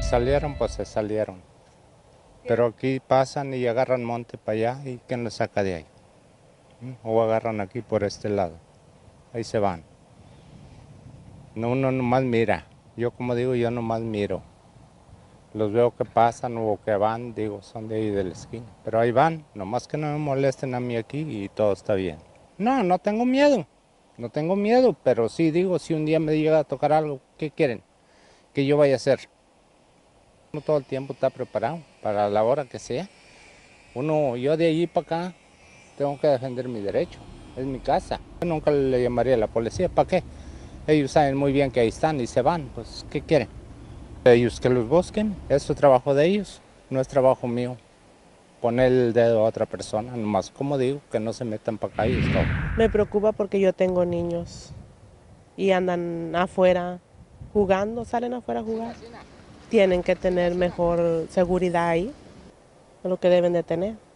salieron, pues se salieron. Pero aquí pasan y agarran monte para allá y ¿quién los saca de ahí? O agarran aquí por este lado. Ahí se van. No, uno nomás mira. Yo como digo, yo nomás miro. Los veo que pasan o que van, digo, son de ahí de la esquina. Pero ahí van, nomás que no me molesten a mí aquí y todo está bien. No, no tengo miedo. No tengo miedo, pero sí digo, si un día me llega a tocar algo, ¿qué quieren que yo vaya a hacer? Uno todo el tiempo está preparado para la hora que sea. Yo de allí para acá tengo que defender mi derecho. Es mi casa. Yo nunca le llamaría a la policía. ¿Para qué? Ellos saben muy bien que ahí están y se van. Pues, ¿qué quieren? Ellos que los busquen. Es su trabajo de ellos. No es trabajo mío. Poner el dedo a otra persona. Nomás, como digo, que no se metan para acá y es todo. Me preocupa porque yo tengo niños y andan afuera jugando, salen afuera a jugar. Tienen que tener mejor seguridad ahí, es lo que deben de tener.